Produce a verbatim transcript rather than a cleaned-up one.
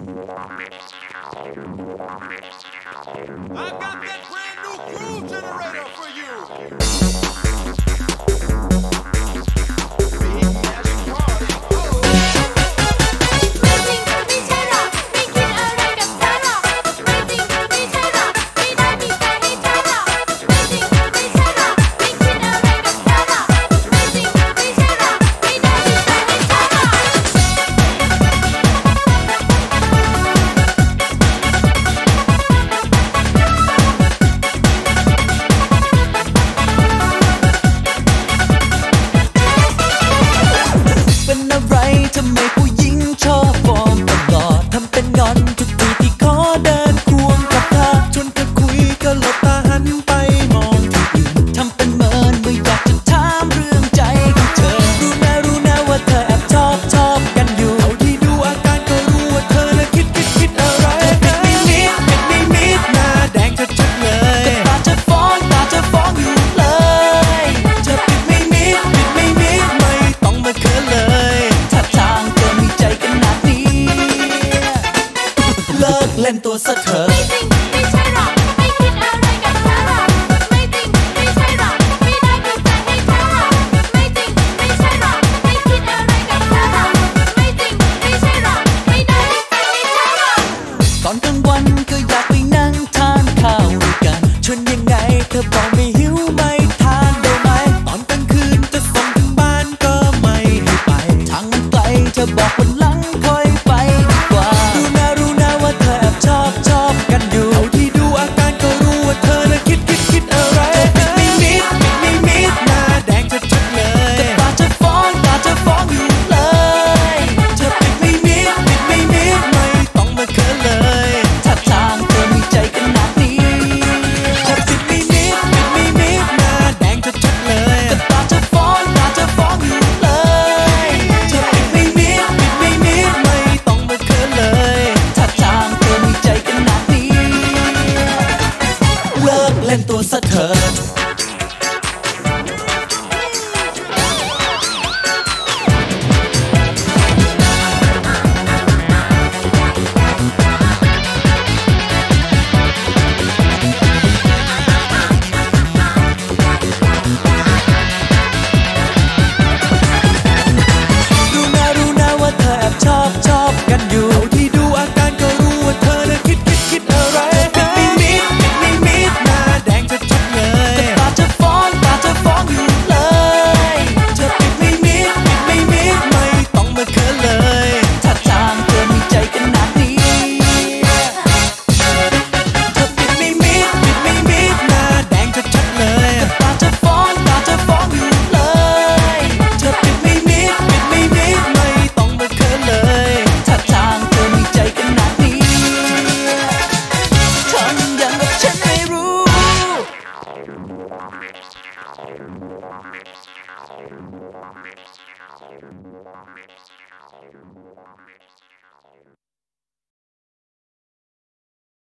got that brand new groove generator for you. ทำไมผู้หญิงชอบฟอร์มตลอดทำเป็นงอนทุกทีที่ขอเดินควงกับเธอชวนเธอคุยก็หลบตาหันไปมองที่อื่นทำเป็นเมินเมื่ออยากจะถามเรื่องใจของเธอรู้นะรู้นะว่าเธอแอบชอบชอบกันอยู่เอาที่ดูอาการก็รู้ว่าเธอน่ะคิดคิดคิดอะไรกันนิดนิดนิดนิดนิดหน้าแดงชัดๆเลยแต่ตาจะฟ้องตาจะฟ้องอยู่เลยเธอปิดไม่มิดปิดไม่มิดไม่ต้องมาเขินเลยเลิกเล่นตัวซะเถอะไม่จริงไม่ใช่หรอกไม่คิดอะไรกับเธอหรอกไม่จริงไม่ใช่หรอกไม่ได้ดูใจให้เธอหรอกไม่จริงไม่ใช่หรอกไม่คิดอะไรกับเธอหรอกไม่จริงไม่ใช่หรอกไม่ได้ดูใจให้เธอหรอกตอนกลางวันก็อยากไปนั่งทานข้าวด้วยกันชวนยังไงเธอบอกไม่หิวไม่ทานได้ไหมตอนกลางคืนจะส่งถึงบ้านก็ไม่ให้ไปทางมันไกลเธอบอกวันหลังค่อยไปดีกว่ารู้นะรู้นะว่าเธอแอบชอบชอบกันอยู่เอาที่ดูอาการก็รู้ว่าเธอน่ะคิดคิดคิดอะไรปิดไม่มิดปิดไม่มิดหน้าแดงชัดๆเลยแต่ตาจะฟ้องตาจะฟ้องอยู่เลยเธอปิดไม่มิดปิดไม่มิดไม่ต้องมาเขินเลยถ้าทางเธอมีใจขนาดนี้เธอปิดไม่มิดปิดไม่มิดหน้าแดงชัดๆเลยแต่ตาจะฟ้องตาจะฟ้องอยู่เลยเธอปิดไม่มิดปิดไม่มิดไม่ต้องมาเขินเลยถ้าทางเธอมีใจขนาดนี้เลิกเล่นตัวซะเถอะรู้นะรู้นะว่าเธอแอบชอบชอบกันอยู่เอาที่ดูอาการก็รู้ว่าเธอน่ะคิดคิดคิดอะไรปิดไม่มิดปิดไม่มิดหน้าแดงชัดๆเลยแต่ตาจะฟ้องตาจะฟ้องอยู่เลยเธอปิดไม่มิดปิดไม่มิดไม่ต้องมาเขินเลยถ้าทางเธอมีใจขนาดนี้เธอปิดไม่มิดปิดไม่มิดหน้าแดงชัดๆเลยแต่ตาจะฟ้องตาจะฟ้องอยู่เลยเธอปิดไม่มิดปิดไม่มิดไม่ต้องมาเขินเลยถ้าทางเธอมีใจขนาดนี้ทำอย่างกับฉันไม่รู้